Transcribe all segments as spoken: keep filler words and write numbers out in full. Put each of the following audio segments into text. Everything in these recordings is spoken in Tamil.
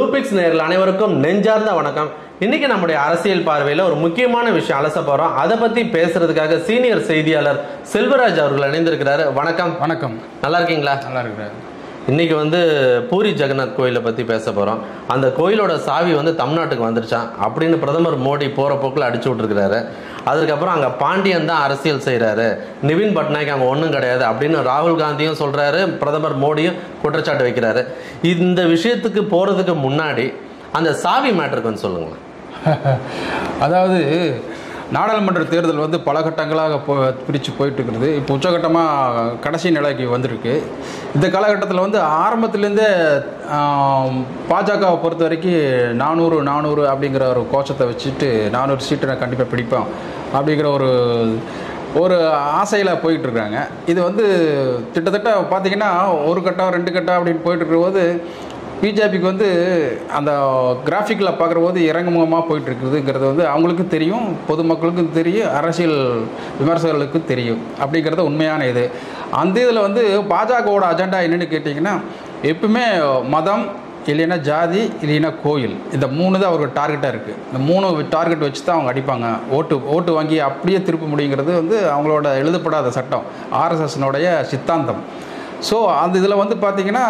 ப்ளூபிக்ஸ் நேயர்கள் அனைவருக்கும் நெஞ்சார்ந்த வணக்கம். இன்னைக்கு நம்முடைய அரசியல் பார்வையில் ஒரு முக்கியமான விஷயம் அலச போறோம். அதை பத்தி பேசுறதுக்காக சீனியர் செய்தியாளர் செல்வராஜ் அவர்கள் இணைந்திருக்கிறாரு. வணக்கம். வணக்கம். நல்லா இருக்கீங்களா? நல்லா இருக்கிறாரு. இன்னைக்கு வந்து பூரி ஜெகநாத் கோயிலை பத்தி பேச போறோம். அந்த கோயிலோட சாவி வந்து தமிழ்நாட்டுக்கு வந்துருச்சான் அப்படின்னு பிரதமர் மோடி போற போக்கில் அடிச்சு விட்டுருக்கிறாரு. அதுக்கப்புறம் அங்கே பாண்டியன் தான் அரசியல் செய்கிறாரு, நிவின் பட்நாயக் அங்கே ஒன்றும் கிடையாது அப்படின்னு ராகுல் காந்தியும் சொல்கிறாரு, பிரதமர் மோடியும் குற்றச்சாட்டு வைக்கிறாரு. இந்த விஷயத்துக்கு போகிறதுக்கு முன்னாடி அந்த சாவி மேட்டருக்கு வந்து சொல்லுங்களேன். அதாவது நாடாளுமன்ற தேர்தல் வந்து பல கட்டங்களாக போ பிரித்து போயிட்டு இருக்கிறது. இப்போ உச்சகட்டமாக கடைசி நிலைக்கு வந்திருக்கு. இந்த காலகட்டத்தில் வந்து ஆரம்பத்துலேருந்தே பாஜகவை பொறுத்த வரைக்கும் நானூறு நானூறு அப்படிங்கிற ஒரு கோஷத்தை வச்சுட்டு நானூறு சீட்டை நான் கண்டிப்பாக பிடிப்பேன் அப்படிங்கிற ஒரு ஒரு ஆசையில் போயிட்டுருக்காங்க. இது வந்து கிட்டத்தட்ட பார்த்திங்கன்னா ஒரு கட்டம் ரெண்டு கட்டம் அப்படின்னு போயிட்டுருக்கிற போது பிஜேபிக்கு வந்து அந்த கிராஃபிக்கில் பார்க்குற போது இறங்குமுகமாக போயிட்டுருக்குதுங்கிறது வந்து அவங்களுக்கும் தெரியும், பொதுமக்களுக்கும் தெரியும், அரசியல் விமர்சகர்களுக்கும் தெரியும் அப்படிங்கிறது உண்மையான இது. அந்த இதில் வந்து பாஜகவோட அஜெண்டா என்னென்னு கேட்டிங்கன்னா, எப்பவுமே மதம் இல்லைன்னா ஜாதி இல்லைன்னா கோயில், இந்த மூணு தான் அவருக்கு டார்கெட்டாக இருக்குது. இந்த மூணு டார்கெட் வச்சு தான் அவங்க அடிப்பாங்க. ஓட்டு ஓட்டு வாங்கி அப்படியே திருப்ப முடியுங்கிறது வந்து அவங்களோட எழுதப்படாத சட்டம், ஆர்எஸ்எஸ்னுடைய சித்தாந்தம். ஸோ அந்த இதில் வந்து பார்த்திங்கன்னா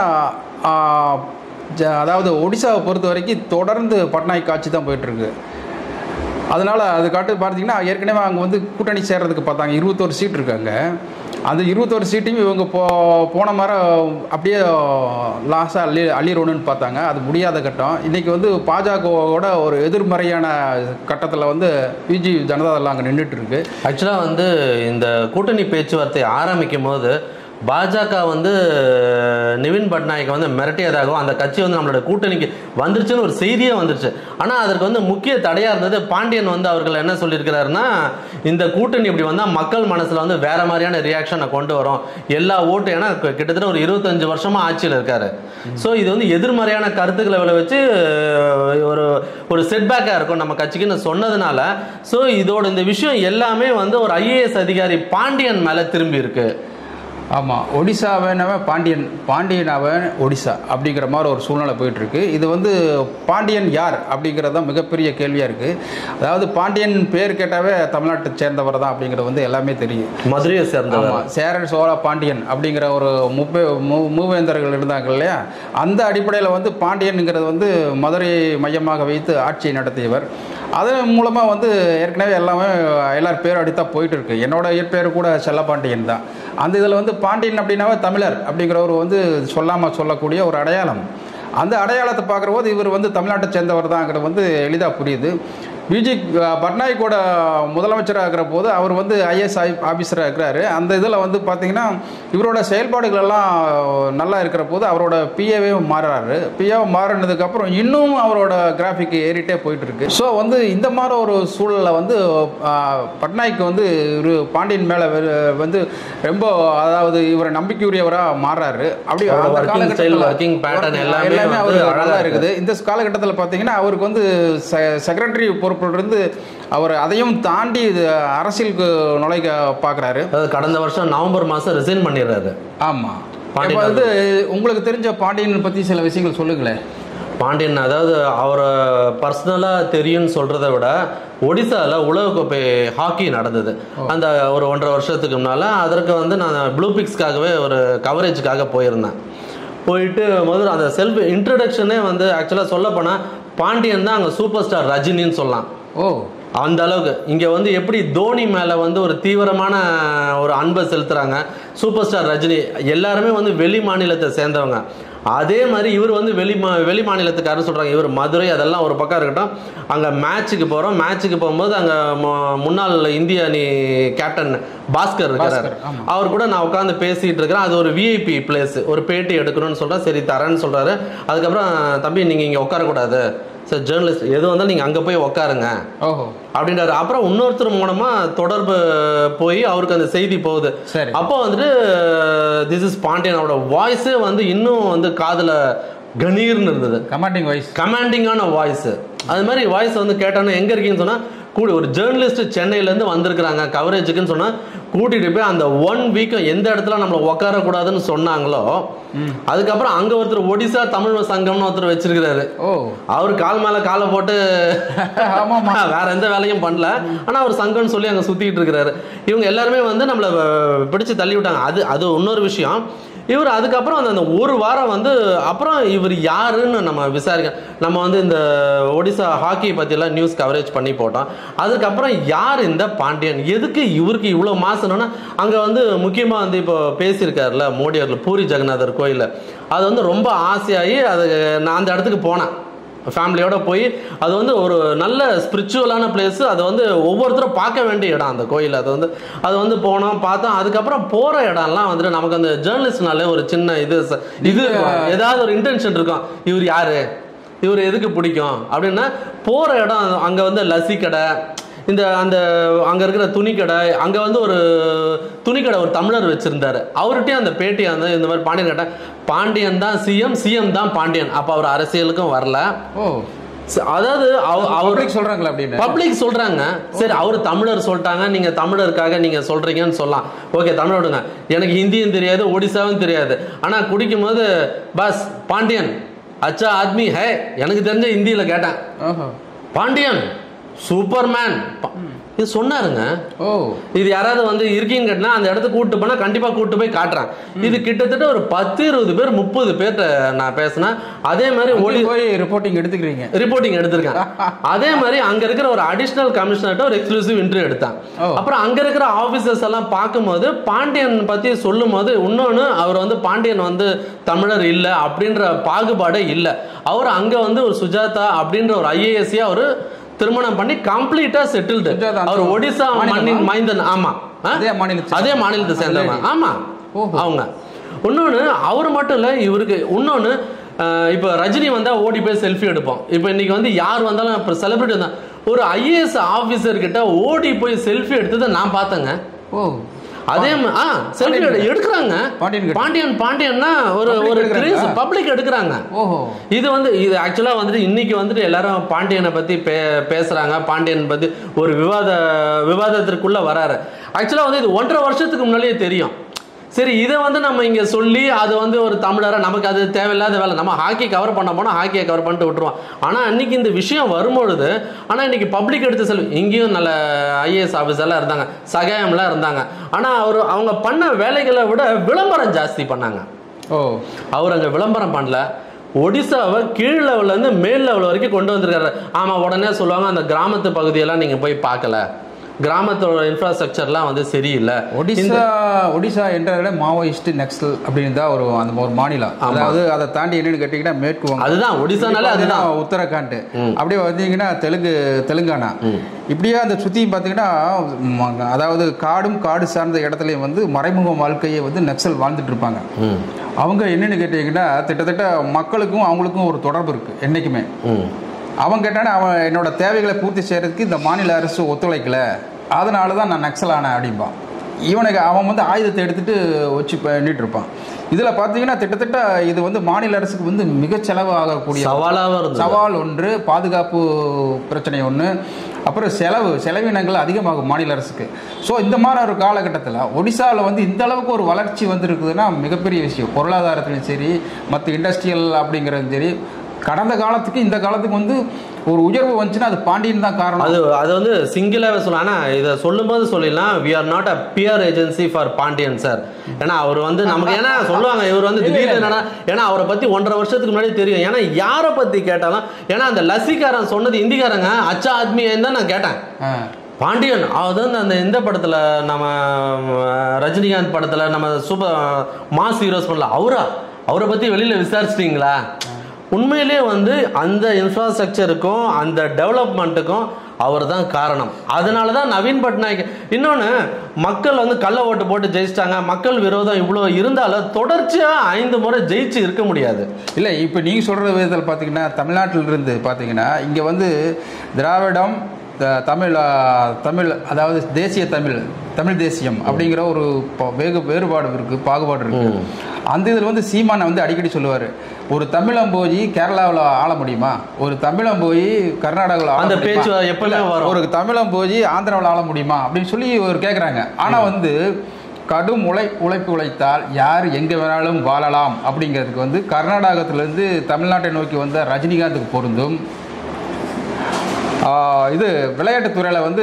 அதாவது ஒடிசாவை பொறுத்த வரைக்கும் தொடர்ந்து பட்நாயக் ஆட்சி தான் போயிட்டுருக்கு. அதனால் அது காட்டு பார்த்தீங்கன்னா ஏற்கனவே அவங்க வந்து கூட்டணி சேர்றதுக்கு பார்த்தாங்க. இருபத்தோரு சீட் இருக்காங்க. அந்த இருபத்தோரு சீட்டையும் இவங்க போ போன மாதிரி அப்படியே லாஸாக அள்ளி அள்ளிடணும்னு பார்த்தாங்க. அது முடியாத கட்டம். இன்றைக்கி வந்து பாஜகவோட ஒரு எதிர்மறையான கட்டத்தில் வந்து பிஜி ஜனதாதள் அங்கே நின்றுட்டுருக்கு. ஆக்சுவலாக வந்து இந்த கூட்டணி பேச்சுவார்த்தை ஆரம்பிக்கும் போது பாஜக வந்து நிவின் பட்நாயக் வந்து மிரட்டியதாகவும் அந்த கட்சி வந்து நம்மளோட கூட்டணிக்கு வந்துருச்சுன்னு ஒரு செய்தியே வந்துருச்சு. ஆனால் அதற்கு வந்து முக்கிய தடையாக இருந்தது பாண்டியன் வந்து அவர்கள் என்ன சொல்லியிருக்கிறாருன்னா, இந்த கூட்டணி இப்படி வந்தால் மக்கள் மனசில் வந்து வேற மாதிரியான ரியாக்ஷனை கொண்டு வரும், எல்லா ஓட்டு, ஏன்னா கிட்டத்தட்ட ஒரு இருபத்தஞ்சு வருஷமா ஆட்சியில் இருக்காரு. ஸோ இது வந்து எதிர்மறையான கருத்துக்களை விளைவிச்சு ஒரு ஒரு செட்பேக்காக இருக்கும் நம்ம கட்சிக்குன்னு சொன்னதுனால, ஸோ இதோட இந்த விஷயம் எல்லாமே வந்து ஒரு ஐஏஎஸ் அதிகாரி பாண்டியன் மேலே திரும்பி இருக்கு. ஆமாம், ஒடிசாவனவன் பாண்டியன், பாண்டியனவன் ஒடிசா அப்படிங்கிற மாதிரி ஒரு சூழ்நிலை போயிட்டுருக்கு. இது வந்து பாண்டியன் யார் அப்படிங்கிறது தான் மிகப்பெரிய கேள்வியாக இருக்குது. அதாவது பாண்டியன் பேர் கேட்டாவே தமிழ்நாட்டை சேர்ந்தவர் தான் அப்படிங்கிறது வந்து எல்லாமே தெரியும். மதுரையை சேர்ந்தவர். சேரன் சோழ பாண்டியன் அப்படிங்கிற ஒரு முப்பே மூ மூவேந்தர்கள் இருந்தாங்க இல்லையா, அந்த அடிப்படையில் வந்து பாண்டியனுங்கிறது வந்து மதுரையை மையமாக வைத்து ஆட்சியை நடத்தியவர். அதன் மூலமாக வந்து ஏற்கனவே எல்லாமே எல்லார் பேர் அடித்தான் போயிட்டு இருக்கு. என்னோட இயற்பேர் கூட செல்லப்பாண்டியன் தான். அந்த இதில் வந்து பாண்டியன் அப்படின்னாவே தமிழர் அப்படிங்கிறவர் வந்து சொல்லாமல் சொல்லக்கூடிய ஒரு அடையாளம். அந்த அடையாளத்தை பார்க்குற போது இவர் வந்து தமிழ்நாட்டை சேர்ந்தவர் தான்ங்கிறது வந்து எளிதாக புரியுது. பிஜி பட்நாயக்கோட முதலமைச்சராக இருக்கிற போது அவர் வந்து ஐஏஎஸ் ஆஃபீஸராக இருக்கிறாரு. அந்த இதில் வந்து பார்த்திங்கன்னா இவரோட செயல்பாடுகளெல்லாம் நல்லா இருக்கிற போது அவரோட பிஏவே மாறுறாரு. பிஏவை மாறினதுக்கப்புறம் இன்னும் அவரோட கிராஃபிக் ஏறிட்டே போயிட்டுருக்கு. ஸோ வந்து இந்த மாதிரி ஒரு சூழலில் வந்து பட்நாயக் வந்து இவர் பாண்டியன் மேலே வந்து ரொம்ப, அதாவது இவரை நம்பிக்கையுரியவராக மாறுறாரு. அப்படி அந்த காலகட்டத்தில் எல்லாமே அவர் நல்லா இருக்குது. இந்த காலகட்டத்தில் பார்த்தீங்கன்னா அவருக்கு வந்து செக்ரட்டரி பொறுப்பு இருந்து அவர் அதையும் தாண்டி அரசியலுக்கு நுழைக்க பார்க்குறாரு. கடந்த வருஷம் நவம்பர் மாதம் ரிசைன் பண்ணிடுறாரு. ஆமாம். இப்போ வந்து உங்களுக்கு தெரிஞ்ச பாண்டியன் பற்றி சில விஷயங்கள் சொல்லுங்களேன். பாண்டியன் அதாவது அவரை பர்சனலாக தெரியும்னு சொல்கிறத விட ஒடிசாவில் உலகக்கோப்பை ஹாக்கி நடந்தது அந்த ஒரு ஒன்றரை வருஷத்துக்கு முன்னால். அதற்கு வந்து நான் ப்ளூபிக்ஸ்க்காகவே ஒரு கவரேஜுக்காக போயிருந்தேன். போயிட்டு முதல்ல அந்த செல்ஃப் இன்ட்ரடக்ஷனே வந்து ஆக்சுவலாக சொல்ல போனால் பாண்டியன் தான் அங்கே சூப்பர் ஸ்டார் ரஜினின்னு சொல்லலாம். ஓ, அந்த அளவுக்கு இங்கே வந்து எப்படி தோனி மேலே வந்து ஒரு தீவிரமான ஒரு அன்பை செலுத்துகிறாங்க சூப்பர் ஸ்டார் ரஜினி, எல்லாருமே வந்து வெளி மாநிலத்தை சேர்ந்தவங்க. அதே மாதிரி இவர் வந்து வெளி மா வெளி மாநிலத்துக்காரன்னு சொல்கிறாங்க. இவர் மதுரை, அதெல்லாம் ஒரு பக்கம் இருக்கட்டும். அங்கே மேட்சுக்கு போகிறோம். மேட்சுக்கு போகும்போது அங்கே முன்னாள் இந்திய அணி கேப்டன் பாஸ்கர் இருக்கிறார். அவர் கூட நான் உட்காந்து பேசிகிட்டு இருக்கிறேன். அது ஒரு விஐபி பிளேஸ், ஒரு பேட்டி எடுக்கணும்னு சொல்கிறேன். சரி தரேன்னு சொல்கிறாரு. அதுக்கப்புறம் தம்பி நீங்கள் இங்கே உட்காரக்கூடாது சார், ஜேர்னலிஸ்ட் எது வந்தாலும் நீங்கள் அங்கே போய் உட்காருங்க ஓஹோ அப்படின்றாரு. அப்புறம் இன்னொருத்தர் மூலமாக தொடர்பு போய் அவருக்கு அந்த செய்தி போகுது. அப்போ வந்துட்டு திஸ் இஸ் பாண்டியன், அவரோட வாய்ஸே வந்து இன்னும் வந்து காதில் கணீர்னு இருந்தது. கமாண்டிங் வாய்ஸ், கமாண்டிங்கான வாய்ஸ். அது மாதிரி வாய்ஸ் வந்து கேட்டோன்னா எங்கே இருக்கீங்கன்னு சொன்னால் கூடி ஒரு ஜேர்னலிஸ்ட் சென்னையிலேருந்து வந்திருக்கிறாங்க கவரேஜுக்குன்னு சொன்னால் கூட்டிகிட்டு போய் அந்த ஒன் வீக்கும் எந்த இடத்துல நம்மளை உட்காரக்கூடாதுன்னு சொன்னாங்களோ அதுக்கப்புறம் அங்கே ஒருத்தர் ஒடிசா தமிழ் சங்கம்னு ஒருத்தர் வச்சிருக்கிறாரு. ஓ அவர் கால் மேலே காலை போட்டு வேற எந்த வேலையும் பண்ணல, ஆனால் அவர் சங்கம்னு சொல்லி அங்கே சுற்றிக்கிட்டு இருக்கிறாரு. இவங்க எல்லாருமே வந்து நம்மளை பிடிச்சி தள்ளி விட்டாங்க. அது அது இன்னொரு விஷயம். இவர் அதுக்கப்புறம் அந்த அந்த ஒரு வாரம் வந்து அப்புறம் இவர் யாருன்னு நம்ம விசாரிக்க நம்ம வந்து இந்த ஒடிசா ஹாக்கி பற்றியெல்லாம் நியூஸ் கவரேஜ் பண்ணி போட்டோம். அதுக்கப்புறம் யார் இந்த பாண்டியன், எதுக்கு இவருக்கு இவ்வளோ மாசணும்னா அங்கே வந்து முக்கியமாக வந்து இப்போ பேசியிருக்காருல மோடி அவர்கள் பூரி ஜெகநாதர் கோயிலில், அது வந்து ரொம்ப ஆசையாகி அது நான் அந்த இடத்துக்கு போனேன் ஃபேமிலியோட போய். அது வந்து ஒரு நல்ல ஸ்பிரிச்சுவலான பிளேஸ். அது வந்து ஒவ்வொருத்தரும் பார்க்க வேண்டிய இடம் அந்த கோயில். அது வந்து அது வந்து போனோம் பார்த்தோம். அதுக்கப்புறம் போகிற இடம்லாம் வந்துட்டு நமக்கு அந்த ஜேர்னலிஸ்ட்னாலே ஒரு சின்ன இது இது ஏதாவது ஒரு இன்டென்ஷன் இருக்கும். இவர் யாரு, இவர் எதுக்கு பிடிக்கும் அப்படின்னா போகிற இடம் அங்கே வந்து லஸ்ஸி கடை, இந்த அந்த அங்கே இருக்கிற துணிக்கடை, அங்கே வந்து ஒரு துணிக்கடை ஒரு தமிழர் வச்சுருந்தார். அவர்கிட்டயும் அந்த பேட்டி வந்து இந்த மாதிரி பாண்டியன் கேட்டேன். பாண்டியன் தான் சிஎம், சிஎம் தான் பாண்டியன். அப்போ அவர் அரசியலுக்கும் வரல. ஓ அதாவது அவருக்கு சொல்றாங்களா அப்படின்னு பப்ளிக் சொல்றாங்க. சரி அவர் தமிழர் சொல்லிட்டாங்க, நீங்க தமிழருக்காக நீங்க சொல்றீங்கன்னு சொல்லலாம். ஓகே தமிழ் விடுங்க, எனக்கு ஹிந்தியும் தெரியாது ஒடிசாவும் தெரியாது. ஆனா குடிக்கும் போது பஸ் பாண்டியன் அச்சா ஆத்மி ஹே, எனக்கு தெரிஞ்ச ஹிந்தியில கேட்டேன். பாண்டியன் சூப்பர்மேன் இது சொன்னாருங்க. ஓ இது யாராவது வந்து இருக்கீங்கன்னு கேட்டா அந்த இடத்துக்கு கூட்டு போனா கண்டிப்பா கூட்டு போய் காட்டுறேன். இது கிட்டத்தட்ட ஒரு பத்து இருபது பேர் முப்பது பேர்ட்ட நான் பேசினேன். அதே மாதிரி ஓடி போய் ரிப்போர்ட்டிங் எடுத்துக்கிறீங்க ரிப்போர்ட்டிங் எடுத்திருக்கேன். அதே மாதிரி அங்க இருக்கிற ஒரு அடிஷனல் கமிஷனர்ட்ட ஒரு எக்ஸ்க்ளூசிவ் இன்டர்வியூ எடுத்தேன். அப்புறம் அங்க இருக்கிற ஆபீசர்ஸ் எல்லாம் பார்க்கும்போது பாண்டியன் பத்தி சொல்லும் போது இன்னொன்னு அவர் வந்து பாண்டியன் வந்து தமிழர் இல்லை அப்படின்ற பாகுபாடே இல்லை. அவர் அங்க வந்து ஒரு சுஜாதா அப்படின்ற ஒரு ஐஏஎஸ்சியா ஒரு திருமணம் பண்ணி கம்ப்ளீட்டா செட்டில்டு. அவர் ஒடிசா மண்ணின் மைந்தன். ஆமா அதே மாநிலத்தை அதே மாநிலத்தை சேர்ந்தவங்க. ஆமா அவங்க இன்னொன்னு அவர் மட்டும் இல்ல, இவருக்கு இன்னொன்னு இப்போ ரஜினி வந்தா ஓடி போய் செல்ஃபி எடுப்போம். இப்போ இன்னைக்கு வந்து யார் வந்தாலும் இப்போ செலிபிரிட்டி வந்தா ஒரு ஐஏஎஸ் ஆபீசர் கிட்ட ஓடி போய் செல்ஃபி எடுத்ததை நான் பார்த்தேங்க. ஓ அதே செல்ஃபி எடுக்கிறாங்க. பாண்டியன் பாண்டியன்னா ஒரு ஒரு கிரேஸ் பப்ளிக் எடுக்கிறாங்க. ஓஹோ இது வந்து இது ஆக்சுவலா வந்துட்டு இன்னைக்கு வந்துட்டு எல்லாரும் பாண்டியனை பத்தி பே பேசுறாங்க. பாண்டியன் பத்தி ஒரு விவாத விவாதத்திற்குள்ள வராரு. ஆக்சுவலா வந்து இது ஒன்றரை வருஷத்துக்கு முன்னாலேயே தெரியும். சரி இதை வந்து நம்ம இங்கே சொல்லி அது வந்து ஒரு தமிழரை நமக்கு அது தேவையில்லாத வேலை. நம்ம ஹாக்கி கவர் பண்ண போனால் ஹாக்கியை கவர் பண்ணிட்டு விட்டுருவோம். ஆனால் அன்னைக்கு இந்த விஷயம் வரும்பொழுது ஆனால் இன்னைக்கு பப்ளிக் எடுத்து செல்வி இங்கேயும் நல்ல ஐஏஎஸ் ஆஃபீஸர்லாம் இருந்தாங்க, சகாயம்லாம் இருந்தாங்க. ஆனால் அவர் அவங்க பண்ண வேலைகளை விட விளம்பரம் ஜாஸ்தி பண்ணாங்க. ஓ அவர் அங்கே விளம்பரம் பண்ணல, ஒடிசாவை கீழ் லெவல்லேருந்து மேல் லெவல் வரைக்கும் கொண்டு வந்திருக்காரு. ஆமாம் உடனே சொல்லுவாங்க அந்த கிராமத்து பகுதியெல்லாம் நீங்கள் போய் பார்க்கல, கிராமத்தோட இன்ஃப்ராஸ்ட்ரக்சர்லாம் வந்து சரியில்லை. ஒடிசா ஒடிசா என்ற மாவோயிஸ்ட் நக்சல் அப்படின்னு தான் ஒரு அந்த ஒரு மாநிலம். அதாவது அதை தாண்டி என்னன்னு கேட்டீங்கன்னா மேற்கு வங்கம், அதுதான் ஒடிசானால அதுதான் உத்தரகாண்ட், அப்படியே வந்தீங்கன்னா தெலுங்கு தெலுங்கானா, இப்படியே அந்த சுற்றி பார்த்தீங்கன்னா அதாவது காடும் காடு சார்ந்த இடத்துலையும் வந்து மறைமுக வாழ்க்கையை வந்து நக்சல் வாழ்ந்துட்டு இருப்பாங்க. அவங்க என்னன்னு கேட்டீங்கன்னா கிட்டத்தட்ட மக்களுக்கும் அவங்களுக்கும் ஒரு தொடர்பு இருக்கு என்னைக்குமே. அவன் கேட்டானே அவன் என்னோட தேவைகளை பூர்த்தி செய்யறதுக்கு இந்த மாநில அரசு ஒத்துழைக்கல, அதனால தான் நான் நக்சல் ஆனேன் அப்படின்பான். இவனுக்கு அவன் வந்து ஆயுதத்தை எடுத்துட்டு வச்சு பண்ணிட்டு இருப்பான். இதில் பார்த்தீங்கன்னா கிட்டத்தட்ட இது வந்து மாநில அரசுக்கு வந்து மிக செலவு ஆகக்கூடிய சவாலாக சவால் ஒன்று, பாதுகாப்பு பிரச்சனை ஒன்று, அப்புறம் செலவு செலவினங்கள் அதிகமாகும் மாநில அரசுக்கு. ஸோ இந்த மாதிரி ஒரு காலகட்டத்தில் ஒடிசாவில் வந்து இந்த அளவுக்கு ஒரு வளர்ச்சி வந்துருக்குதுன்னா மிகப்பெரிய விஷயம். பொருளாதாரத்துலையும் சரி, மற்ற இண்டஸ்ட்ரியல் அப்படிங்கிறதும் சரி, கடந்த காலத்துக்கு இந்த காலத்துக்கு வந்து ஒரு உயர்வு வந்துச்சுன்னா அது பாண்டியன் தான் காரணம். அது அது வந்து சிங்கிளாவே சொல்லலாம். ஆனால் இதை சொல்லும்போது சொல்லிடலாம் we are not a peer agency for Pandian sir. ஏன்னா அவர் வந்து நமக்கு ஏன்னா சொல்லுவாங்க இவர் வந்து திடீர்னு என்னன்னா ஏன்னா அவரை பற்றி ஒன்றரை வருஷத்துக்கு முன்னாடி தெரியும். ஏன்னா யாரை பற்றி கேட்டாலும் ஏன்னா அந்த லசிகாரன் சொன்னது இந்திக்காரங்க அச்சா ஆத்மியன்னு தான் நான் கேட்டேன். பாண்டியன் அது வந்து அந்த இந்த படத்தில் நம்ம ரஜினிகாந்த் படத்தில் நம்ம சூப்பர் மாஸ் ஹீரோஸ் பண்ணல அவரா அவரை பற்றி வெளியில் விசாரிச்சிட்டிங்களா? உண்மையிலே வந்து அந்த இன்ஃப்ராஸ்ட்ரக்சருக்கும் அந்த டெவலப்மெண்ட்டுக்கும் அவர் தான் காரணம். அதனால தான் நவீன் பட்நாயக் இன்னொன்று மக்கள் வந்து கள்ள ஓட்டு போட்டு ஜெயிச்சிட்டாங்க, மக்கள் விரோதம் இவ்வளோ இருந்தாலும் தொடர்ச்சியாக ஐந்து முறை ஜெயிச்சு இருக்க முடியாது. இல்லை இப்போ நீங்கள் சொல்கிற விதத்தில் பார்த்தீங்கன்னா தமிழ்நாட்டிலிருந்து பார்த்தீங்கன்னா இங்கே வந்து திராவிடம் தமிழ் தமிழ் அதாவது தேசிய தமிழ் தமிழ் தேசியம் அப்படிங்கிற ஒரு வேறு வேறுபாடு இருக்குது, பாகுபாடு இருக்குது. அந்த இதில் வந்து சீமானை வந்து அடிக்கடி சொல்லுவார், ஒரு தமிழம் போய் கேரளாவில் ஆள முடியுமா, ஒரு தமிழம் போய் கர்நாடகாவில் அந்த பேச்சு எப்பவுமே வரும், ஒரு தமிழம் போய் ஆந்திராவில் ஆள முடியுமா அப்படின்னு சொல்லி ஒரு கேட்குறாங்க. ஆனால் வந்து கடும் உழை உழைப்பு உழைத்தால் யார் எங்கே வேணாலும் வாழலாம் அப்படிங்கிறதுக்கு வந்து கர்நாடகத்திலேருந்து தமிழ்நாட்டை நோக்கி வந்த ரஜினிகாந்துக்கு பொருந்தும். இது விளையாட்டுத்துறையில் வந்து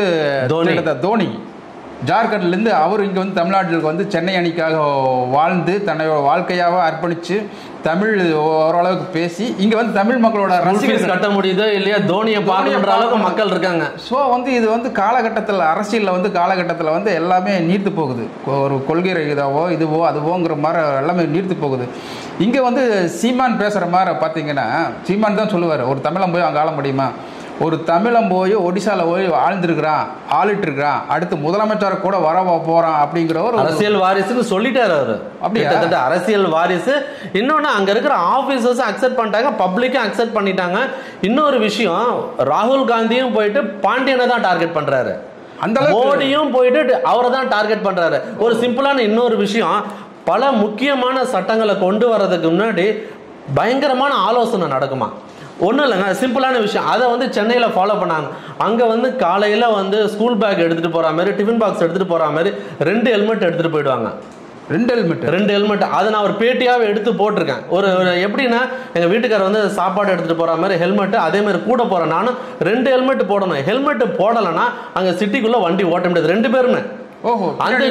தோனி ஜார்க்கண்ட்லேருந்து அவர் இங்கே வந்து தமிழ்நாட்டுக்கு வந்து சென்னை அணிக்காக வாழ்ந்து தன்னையோட வாழ்க்கையாக அர்ப்பணித்து தமிழ் ஓரளவுக்கு பேசி இங்கே வந்து தமிழ் மக்களோட ரசிகர்கள் கட்ட முடியுதோ இல்லையா தோனியை பார்க்கணுன்ற அளவுக்கு மக்கள் இருக்காங்க. ஸோ வந்து இது வந்து காலகட்டத்தில் அரசியலில் வந்து காலகட்டத்தில் வந்து எல்லாமே நீர்த்து போகுது. ஒரு கொள்கை ரகிதாவோ இதுவோ அதுவோங்கிற மாதிரி எல்லாமே நீர்த்து போகுது. இங்கே வந்து சீமான் பேசுகிற மாதிரி பார்த்தீங்கன்னா சீமான் தான் சொல்லுவார், ஒரு தமிழன் போய் அங்கே ஆள முடியுமா, ஒரு தமிழன் போய் ஒடிசாவில் போய் ஆழ்ந்துருக்கிறான் ஆளிட்டு இருக்கிறான் அடுத்து முதலமைச்சரை கூட வர போகிறான் அப்படிங்கிற ஒரு அரசியல் வாரிசுன்னு சொல்லிட்டார் அவர். அப்படி கிட்டத்தட்ட அரசியல் வாரிசு. இன்னொன்று அங்கே இருக்கிற ஆஃபீஸர்ஸ் அக்செப்ட் பண்ணிட்டாங்க, பப்ளிக்கும் அக்செப்ட் பண்ணிட்டாங்க. இன்னொரு விஷயம், ராகுல் காந்தியும் போயிட்டு பாண்டியனை தான் டார்கெட் பண்ணுறாரு, அந்த மோடியும் போயிட்டு அவரை தான் டார்கெட் பண்ணுறாரு. ஒரு சிம்பிளான இன்னொரு விஷயம், பல முக்கியமான சட்டங்களை கொண்டு வர்றதுக்கு முன்னாடி பயங்கரமான ஆலோசனை நடக்குமா. ஒன்றும் இல்லைங்க, சிம்பிளான விஷயம். அதை வந்து சென்னையில் ஃபாலோ பண்ணாங்க. அங்கே வந்து காலையில் வந்து ஸ்கூல் பேக் எடுத்துகிட்டு போகிற மாதிரி, டிஃபன் பாக்ஸ் எடுத்துகிட்டு போகிற மாதிரி ரெண்டு ஹெல்மெட் எடுத்துகிட்டு போயிடுவாங்க. ரெண்டு ஹெல்மெட் ரெண்டு ஹெல்மெட் அதை நான் ஒரு பேட்டியாகவே எடுத்து போட்டிருக்கேன். ஒரு எப்படின்னா எங்கள் வீட்டுக்காரர் வந்து சாப்பாடு எடுத்துகிட்டு போகிற மாதிரி ஹெல்மெட்டு, அதே மாதிரி கூட போகிறேன் நானும் ரெண்டு ஹெல்மெட் போடணும். ஹெல்மெட்டு போடலைன்னா அங்கே சிட்டிக்குள்ளே வண்டி ஓட்ட முடியாது. ரெண்டு பேருமே ஓஹோ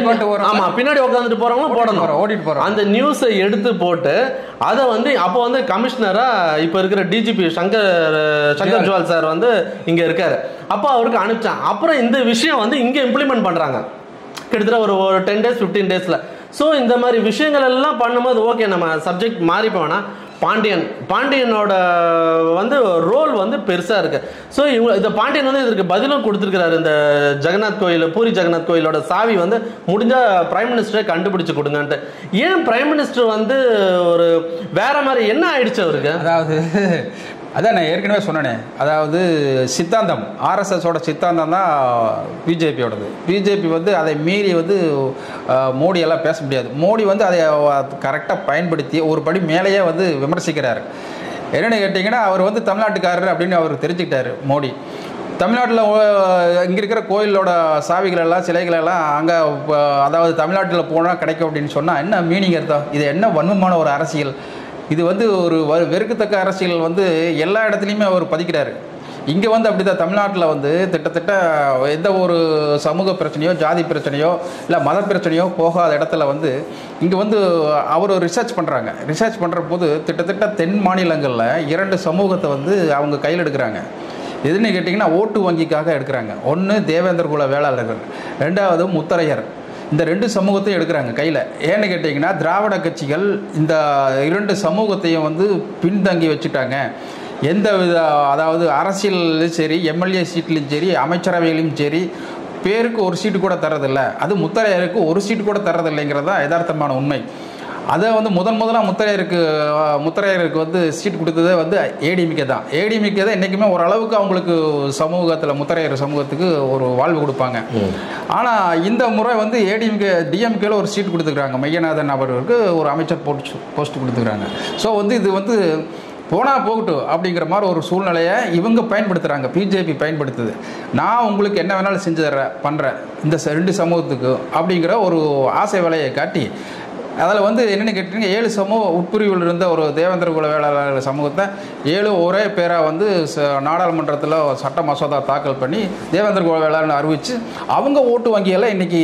ஆமா பின்னாடி உட்காந்துட்டு போறவங்களும் போடணும். ஓடிட்டு போறோம். அந்த நியூஸை எடுத்து போட்டு அதை வந்து அப்போ வந்து கமிஷனரா இப்ப இருக்கிற டிஜிபி சங்கர் சங்கர் ஜுவால் சார் வந்து இங்க இருக்காரு. அப்போ அவருக்கு அனுப்பிச்சான். அப்புறம் இந்த விஷயம் வந்து இங்க இம்ப்ளிமெண்ட் பண்றாங்க கிட்டத்தட்ட ஒரு ஒரு டென் டேஸ் ஃபிஃப்டீன் டேஸ்ல. ஸோ இந்த மாதிரி விஷயங்கள் எல்லாம் பண்ணும்போது ஓகே நம்ம சப்ஜெக்ட் மாறி போனா பாண்டியன் பாண்டியனோட வந்து ரோல் வந்து பெருசாக இருக்கு. ஸோ இவங்க இந்த பாண்டியன் வந்து இதற்கு பதிலும் கொடுத்துருக்கிறாரு. இந்த ஜெகநாத் கோயில் பூரி ஜெகநாத் கோயிலோட சாவி வந்து முடிஞ்சால் பிரைம் மினிஸ்டரே கண்டுபிடிச்சு கொடுங்கன்ட்டு. ஏன் பிரைம் மினிஸ்டர் வந்து ஒரு வேற மாதிரி என்ன ஆயிடுச்சு அவருக்கு? அதாவது அதான் நான் ஏற்கனவே சொன்னேனே, அதாவது சித்தாந்தம் ஆர்எஸ்எஸோட சித்தாந்தம் தான் பிஜேபியோடது. பிஜேபி வந்து அதை மீறி வந்து மோடியெல்லாம் பேச முடியாது. மோடி வந்து அதை கரெக்டாக பயன்படுத்தி ஒரு படி மேலேயே வந்து விமர்சிக்கிறார். என்னென்னு கேட்டிங்கன்னா, அவர் வந்து தமிழ்நாட்டுக்காரர் அப்படின்னு அவர் தெரிஞ்சுக்கிட்டார் மோடி. தமிழ்நாட்டில் இங்கே இருக்கிற கோயிலோட சாவிகள் எல்லாம் சிலைகள் எல்லாம் அங்கே அதாவது தமிழ்நாட்டில் போனால் கிடைக்கும் அப்படின்னு சொன்னால் என்ன மீனிங் அர்த்தம்? இது என்ன வன்மமான ஒரு அரசியல்? இது வந்து ஒரு வெறுக்கத்தக்க அரசியல் வந்து எல்லா இடத்துலையுமே அவர் பதிக்கிறாரு. இங்கே வந்து அப்படி தான் தமிழ்நாட்டில் வந்து திட்டத்தட்ட எந்த ஒரு சமூக பிரச்சனையோ ஜாதி பிரச்சனையோ இல்லை மத பிரச்சனையோ போகாத இடத்துல வந்து இங்கே வந்து அவர் ரிசர்ச் பண்ணுறாங்க. ரிசர்ச் பண்ணுற போது திட்டத்தட்ட தென் மாநிலங்களில் இரண்டு சமூகத்தை வந்து அவங்க கையில் எடுக்கிறாங்க. எதுன்னு கேட்டிங்கன்னா ஓட்டு வங்கிக்காக எடுக்கிறாங்க. ஒன்று தேவேந்திர குல வேளாளர்கள், ரெண்டாவது முத்தரையர். இந்த ரெண்டு சமூகத்தையும் எடுக்கிறாங்க கையில். ஏன்னு கேட்டிங்கன்னா திராவிட கட்சிகள் இந்த இரண்டு சமூகத்தையும் வந்து பின்தங்கி வச்சுட்டாங்க. எந்த வித அதாவது அரசியலும் சரி எம்எல்ஏ சீட்லையும் சரி அமைச்சரவையிலும் சரி பேருக்கு ஒரு சீட்டு கூட தர்றதில்லை. அது முத்தரையருக்கு ஒரு சீட்டு கூட தர்றதில்லைங்கிறது தான் யதார்த்தமான உண்மை. அதை வந்து முதன் முதலாக முத்தரையருக்கு முத்தரையருக்கு வந்து சீட் கொடுத்ததே வந்து ஏடிஎம்கே தான். ஏடிஎம்கே தான் என்றைக்குமே ஓரளவுக்கு அவங்களுக்கு சமூகத்தில் முத்தரையர் சமூகத்துக்கு ஒரு வாழ்வு கொடுப்பாங்க. ஆனால் இந்த முறை வந்து ஏடிஎம்கே டிஎம்கேல ஒரு சீட் கொடுத்துக்கிறாங்க. மையநாதன் அவருக்கு ஒரு அமைச்சர் போஸ்ட் போஸ்ட் கொடுத்துக்கிறாங்க. ஸோ வந்து இது வந்து போனால் போகட்டும் அப்படிங்கிற மாதிரி ஒரு சூழ்நிலையை இவங்க பயன்படுத்துகிறாங்க, பிஜேபி பயன்படுத்துது. நான் உங்களுக்கு என்ன வேணாலும் செஞ்சு தர்றேன் பண்ணுறேன் இந்த ரெண்டு சமூகத்துக்கு அப்படிங்கிற ஒரு ஆசை வேலையை காட்டி அதில் வந்து என்னென்னு கேட்டிங்கன்னா ஏழு சமூக உட்பிரிவில் இருந்த ஒரு தேவேந்திர குல வேளாளர் சமூகத்தை ஏழு ஒரே பேராக வந்து நாடாளுமன்றத்தில் சட்ட மசோதா தாக்கல் பண்ணி தேவேந்திர குல வேளாளர்னு அறிவித்து அவங்க ஓட்டு வங்கியெல்லாம் இன்றைக்கி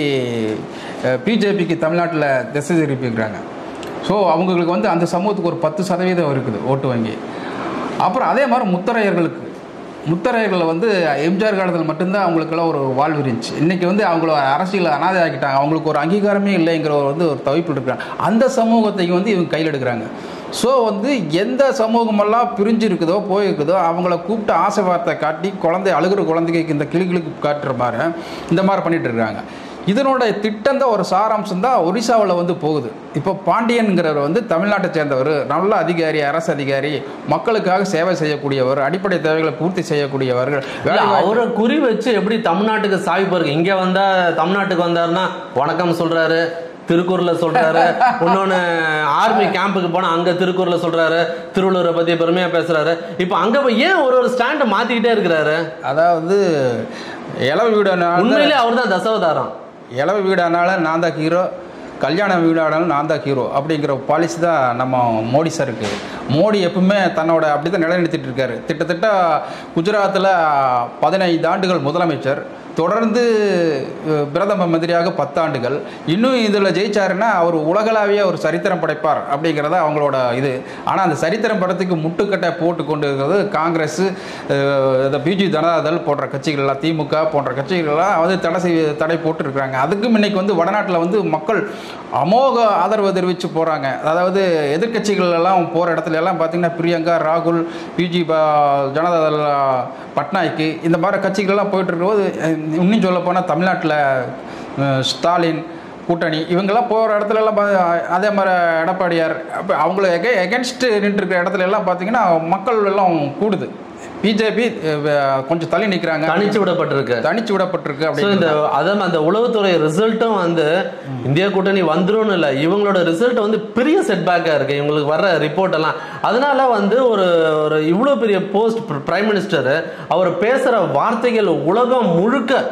பிஜேபிக்கு தமிழ்நாட்டில் திசை திருப்பிக்கிறாங்க. ஸோ அவங்களுக்கு வந்து அந்த சமூகத்துக்கு ஒரு பத்து சதவீதம் இருக்குது ஓட்டு வங்கி. அப்புறம் அதே மாதிரி முத்தரையர்களுக்கு முத்தரையர்களை வந்து எம்ஜிஆர் காலத்தில் மட்டும்தான் அவங்களுக்கெல்லாம் ஒரு வாழ்வு இருந்துச்சு. இன்றைக்கி வந்து அவங்கள அரசியல் அனாதை ஆக்கிட்டாங்க. அவங்களுக்கு ஒரு அங்கீகாரமே இல்லைங்கிற வந்து ஒரு தவிப்பில் இருக்கிறாங்க. அந்த சமூகத்தையும் வந்து இவங்க கையில் எடுக்கிறாங்க. ஸோ வந்து எந்த சமூகமெல்லாம் பிரிஞ்சு இருக்குதோ போயிருக்குதோ அவங்கள கூப்பிட்டு ஆசை வார்த்தை காட்டி குழந்தை அழுகிற குழந்தைக்கு இந்த கிளிகளுக்கு காட்டுற மாதிரி இந்த மாதிரி பண்ணிகிட்டு இருக்கிறாங்க. இதனோட திட்டம் தான் ஒரு சாராம்சம் தான் ஒரிசாவில் வந்து போகுது. இப்போ பாண்டியன்கிறவர் வந்து தமிழ்நாட்டை சேர்ந்தவர், நல்ல அதிகாரி, அரசு அதிகாரி, மக்களுக்காக சேவை செய்யக்கூடியவர், அடிப்படை தேவைகளை பூர்த்தி செய்யக்கூடியவர்கள். அவரை குறி வச்சு எப்படி தமிழ்நாட்டுக்கு சாய்ப்பு இருக்கு? இங்கே வந்தா தமிழ்நாட்டுக்கு வந்தாருன்னா வணக்கம் சொல்றாரு, திருக்குறளை சொல்றாரு, இன்னொன்னு ஆர்மி கேம்புக்கு போனா அங்க திருக்குறளை சொல்றாரு, திருவள்ளுவரை பத்தி பெருமையா பேசுறாரு. இப்போ அங்க போய் ஏன் ஒரு ஒரு ஸ்டாண்ட் மாத்திக்கிட்டே இருக்கிறாரு? அதாவது இளவ வீடானாலும் உண்மையிலே அவர் தான் தசாவதாரம். இளவ வீடானாலும் நான் தான் ஹீரோ, கல்யாண வீடானாலும் நான் தான் ஹீரோ அப்படிங்கிற பாலிசி தான் நம்ம மோடி சாருக்கு. மோடி எப்பவுமே தன்னோட அப்படி தான் நிலைநிறுத்திட்டு இருக்காரு. திட்டத்தட்ட குஜராத்தில் பதினைந்து ஆண்டுகள் முதலமைச்சர், தொடர்ந்து பிரதம மந்திரியாக பத்தாண்டுகள். இன்னும் இதில் ஜெயிச்சாருன்னா அவர் உலகளாவிய ஒரு சரித்திரம் படைப்பார் அப்படிங்கிறத அவங்களோட இது. ஆனால் அந்த சரித்திரம் படத்துக்கு முட்டுக்கட்டை போட்டு கொண்டு இருக்கிறது காங்கிரஸ், இந்த பிஜு ஜனதாதள் போன்ற கட்சிகள்லாம், திமுக போன்ற கட்சிகள்லாம் வந்து தடை செய்ய தடை போட்டு இருக்கிறாங்க. அதுக்கும் இன்னைக்கு வந்து வடநாட்டில் வந்து மக்கள் அமோக ஆதரவு தெரிவித்து போகிறாங்க. அதாவது எதிர்கட்சிகள் எல்லாம் போகிற இடத்துல எல்லாம் பார்த்தீங்கன்னா பிரியங்கா, ராகுல், பிஜி ஜனதாதள், பட்நாயக்கு, இந்த மாதிரி கட்சிகள்லாம் போயிட்டு இருக்கும்போது, இன்னும் சொல்ல போனால் தமிழ்நாட்டில் ஸ்டாலின் கூட்டணி இவங்கெல்லாம் போகிற இடத்துல எல்லாம் அதே மாதிரி எடப்பாடியார் அப்போ அவங்கள எகே எகென்ஸ்ட் நின்றுருக்கிற இடத்துல எல்லாம் பார்த்தீங்கன்னா மக்கள் எல்லாம் கூடுது. பிஜேபி கொஞ்சம் தள்ளி நிற்கிறாங்க, தனிச்சு விடப்பட்டிருக்கு தனிச்சு விடப்பட்டிருக்கு அப்படி. இந்த அதான் அந்த உளவுத்துறை ரிசல்ட்டும் வந்து இந்தியா கூட்டணி வந்துடும் இல்லை, இவங்களோட ரிசல்ட் வந்து பெரிய செட்பேக்காக இருக்கு இவங்களுக்கு வர்ற ரிப்போர்ட் எல்லாம். அதனால வந்து ஒரு ஒரு இவ்வளோ பெரிய போஸ்ட் பிரைம் மினிஸ்டர் அவர் பேசுகிற வார்த்தைகள் உலகம் முழுக்க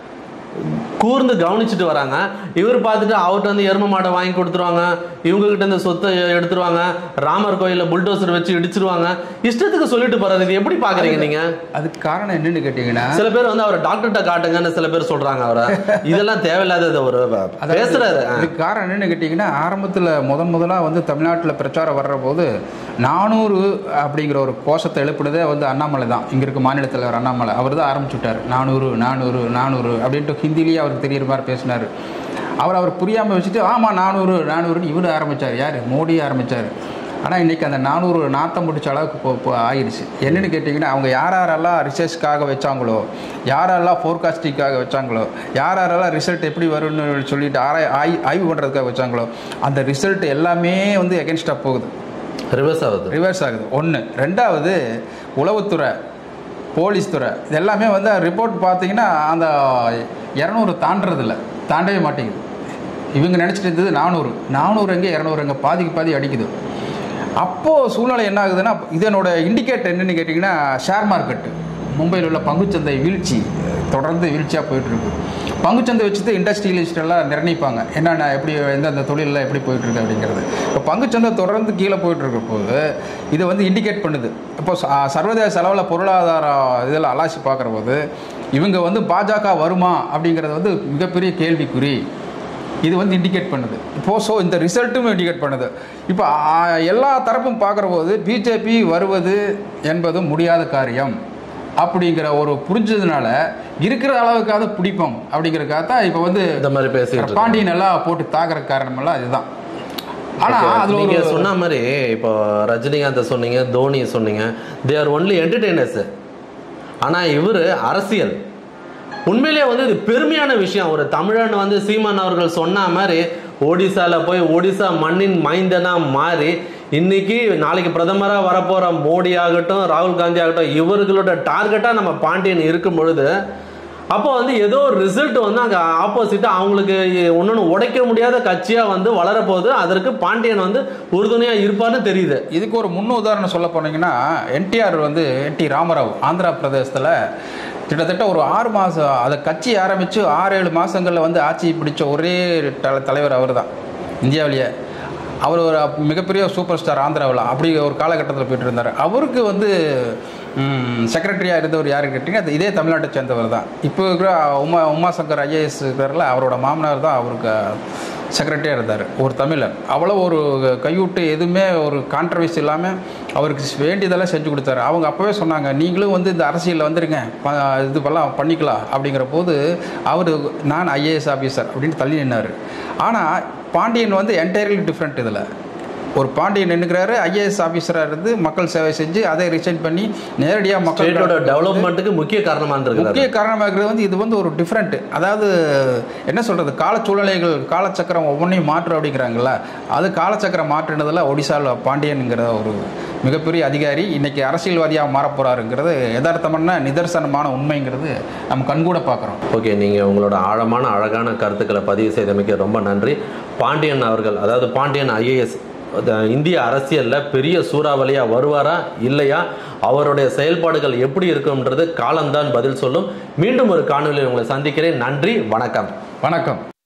கூர்ந்து கவனிச்சுட்டு வராங்க. இவர் பார்த்துட்டு அவர்கிட்ட வந்து எரும மாடை வாங்கி கொடுத்துருவாங்க, இவங்ககிட்ட இந்த சொத்தை எடுத்துருவாங்க, ராமர் கோயிலில் புல்டோசர் வச்சு இடிச்சிருவாங்க, இஷ்டத்துக்கு சொல்லிட்டு போறாரு. இது எப்படி பாக்குறீங்க நீங்க? அதுக்கு காரணம் என்னன்னு கேட்டீங்கன்னா, சில பேர் வந்து அவர் டாக்டர்கிட்ட காட்டுங்கன்னு சில பேர் சொல்றாங்க. அவரை இதெல்லாம் தேவையில்லாத ஒரு பேசுறாரு. அதுக்கு காரணம் என்னன்னு கேட்டீங்கன்னா, ஆரம்பத்தில் முதன் முதலாக வந்து தமிழ்நாட்டில் பிரச்சாரம் வர்ற போது நானூறு அப்படிங்கிற ஒரு கோஷத்தை எழுப்பினதே வந்து அண்ணாமலை தான். இங்கே இருக்க மாநில தலைவர் அண்ணாமலை அவர் தான் ஆரம்பிச்சு விட்டார். நானூறு நானூறு நானூறு அப்படின்ட்டு ஹிந்திலேயே அவருக்கு தெரிகிற மாதிரி பேசினார். அவர் அவர் புரியாமல் வச்சுட்டு ஆமாம் நானூறு நானூறுன்னு இவர் ஆரம்பித்தார். யார்? மோடி ஆரம்பித்தார். ஆனால் இன்றைக்கி அந்த நானூறு நாற்றம் முடிச்ச அளவுக்கு இப்போ ஆயிடுச்சு. என்னென்னு கேட்டிங்கன்னா, அவங்க யார் யாரெல்லாம் ரிசர்ச்காக வச்சாங்களோ, யாரெல்லாம் ஃபோர்காஸ்டிங்காக வச்சாங்களோ, யார் யாரெல்லாம் ரிசல்ட் எப்படி வரும்னு சொல்லிட்டு ஆராய் ஆய் ஆய்வு பண்ணுறதுக்காக வச்சாங்களோ, அந்த ரிசல்ட் எல்லாமே வந்து எகென்ஸ்டாக போகுது, ரிவர்ஸ் ஆகுது ரிவர்ஸ் ஆகுது ஒன்று. ரெண்டாவது, உளவுத்துறை, போலீஸ் துறை, இது எல்லாமே வந்து ரிப்போர்ட் பார்த்தீங்கன்னா அந்த இரநூறு தாண்டறதில்ல, தாண்டவே மாட்டேங்குது. இவங்க நினச்சிட்டு இருந்தது நானூறு நானூறு எங்கே இரநூறு எங்கே பாதிக்கு பாதி அடிக்குது. அப்போது சூழ்நிலை என்ன ஆகுதுன்னா, இதனோட இண்டிகேட்டர் என்னென்னு கேட்டிங்கன்னா, ஷேர் மார்க்கெட்டு, மும்பையில் உள்ள பங்குச்சந்தை வீழ்ச்சி தொடர்ந்து வீழ்ச்சியாக போயிட்டுருக்கு. பங்குச்சந்தை வச்சுட்டு இண்டஸ்ட்ரியலிஸ்டெல்லாம் நிர்ணயிப்பாங்க என்னென்ன எப்படி எந்தெந்த தொழிலெலாம் எப்படி போயிட்டுருக்கு அப்படிங்கிறது. இப்போ பங்குச்சந்தை தொடர்ந்து கீழே போயிட்டுருக்க போது இதை வந்து இண்டிகேட் பண்ணுது. இப்போ சர்வதேச அளவில் பொருளாதார இதில் அலாசி பார்க்குற போது இவங்க வந்து பாஜக வருமா அப்படிங்கிறது வந்து மிகப்பெரிய கேள்விக்குறி. இது வந்து இண்டிகேட் பண்ணுது. இப்போது ஸோ இந்த ரிசல்ட்டும் இண்டிகேட் பண்ணுது. இப்போ எல்லா தரப்பும் பார்க்குற போது பிஜேபி வருவது என்பது முடியாத காரியம் அப்படிங்கிற ஒரு புரிஞ்சதுனால இருக்கிற அளவுக்காவது பிடிப்போம் அப்படிங்கிறதுக்காக தான் இப்போ வந்து இந்த மாதிரி பேசி பாண்டியன் எல்லாம் போட்டு தாக்குற காரணமெல்லாம் இதுதான். ஆனால் அது நீங்க சொன்ன மாதிரி இப்போ ரஜினிகாந்தை சொன்னீங்க, தோனியை சொன்னீங்க, தே ஆர் ஒன்லி என்டர்டெய்னர்ஸ். ஆனால் இவர் அரசியல். உண்மையிலே வந்து இது பெருமையான விஷயம். ஒரு தமிழன் வந்து சீமான் அவர்கள் சொன்ன மாதிரி ஒடிசாவில் போய் ஒடிசா மண்ணின் மைந்தனா மாறி இன்னைக்கு நாளைக்கு பிரதமராக வரப்போகிற மோடி ஆகட்டும், ராகுல் காந்தி ஆகட்டும், இவர்களோட டார்கெட்டாக நம்ம பாண்டியன் இருக்கும் பொழுது அப்போ வந்து ஏதோ ஒரு ரிசல்ட் வந்து அங்கே ஆப்போசிட்டாக அவங்களுக்கு ஒன்று உடைக்க முடியாத கட்சியாக வந்து வளரப்போகுது. அதற்கு பாண்டியன் வந்து உறுதுணையாக இருப்பார்னு தெரியுது. இதுக்கு ஒரு முன் உதாரணம் சொல்ல போனீங்கன்னா, என்டிஆர் வந்து என் டி ராமராவ் ஆந்திரா பிரதேசத்தில் கிட்டத்தட்ட ஒரு ஆறு மாதம் அதை கட்சி ஆரம்பித்து ஆறு ஏழு மாதங்களில் வந்து ஆட்சி பிடிச்ச ஒரே தலைவர் அவர் தான் இந்தியாவிலேயே. அவர் ஒரு மிகப்பெரிய சூப்பர் ஸ்டார் ஆந்திராவில் அப்படி ஒரு காலகட்டத்தில் போயிட்டு இருந்தார். அவருக்கு வந்து செக்ரட்டரியாக இருந்தவர் யாருன்னு கேட்டிங்கன்னா, இதே தமிழ்நாட்டை சேர்ந்தவர் தான். இப்போ இருக்கிற உமா உமாசங்கர் ஐஏஎஸ் இருக்கிறல அவரோட மாமனார் தான் அவருக்கு செக்ரட்டரியாக இருந்தார், ஒரு தமிழர். அவ்வளோ ஒரு கைவிட்டு எதுவுமே ஒரு கான்ட்ரவர்சி இல்லாமல் அவருக்கு வேண்டியதெல்லாம் செஞ்சு கொடுத்தாரு. அவங்க அப்போவே சொன்னாங்க, நீங்களும் வந்து இந்த அரசியலில் வந்துடுங்க, இது பண்ணலாம் பண்ணிக்கலாம் அப்படிங்கிற போது அவர் நான் ஐஏஎஸ் ஆஃபீஸர் அப்படின்னு தள்ளி நின்னார். ஆனால் பாண்டியன் வந்து என்டையர்லி டிஃப்ரெண்ட். இதில் ஒரு பாண்டியன் நின்றுக்கிறாரு, ஐஏஎஸ் ஆஃபீஸராக இருந்து மக்கள் சேவை செஞ்சு அதை ரிசைன் பண்ணி நேரடியாக மக்களோட டெவலப்மெண்ட்டுக்கு முக்கிய காரணமாக இருந்திருக்கு. முக்கிய காரணமாக இருக்கிறது வந்து இது வந்து ஒரு டிஃப்ரெண்ட், அதாவது என்ன சொல்கிறது, காலச்சூழ்நிலைகள் காலச்சக்கரம் ஒவ்வொன்றையும் மாற்று அப்படிங்கிறாங்களா, அது காலச்சக்கரம் மாற்றினதில் ஒடிசாவில் பாண்டியனுங்கிற ஒரு மிகப்பெரிய அதிகாரி இன்னைக்கு அரசியல்வாதியாக மாறப்போறாருங்கிறது யதார்த்தமான நிதர்சனமான உண்மைங்கிறது நம்ம கண்கூட பார்க்குறோம். ஓகே, நீங்கள் உங்களோட ஆழமான அழகான கருத்துக்களை பதிவு செய்தமைக்கு ரொம்ப நன்றி. பாண்டியன் அவர்கள், அதாவது பாண்டியன் ஐஏஎஸ் இந்திய அரசியலில் பெரிய சூறாவளியாக வருவாரா இல்லையா, அவருடைய செயல்பாடுகள் எப்படி இருக்கும்ன்றது காலம்தான் பதில் சொல்லும். மீண்டும் ஒரு காணொலியில் உங்களை சந்திக்கிறேன். நன்றி, வணக்கம். வணக்கம்.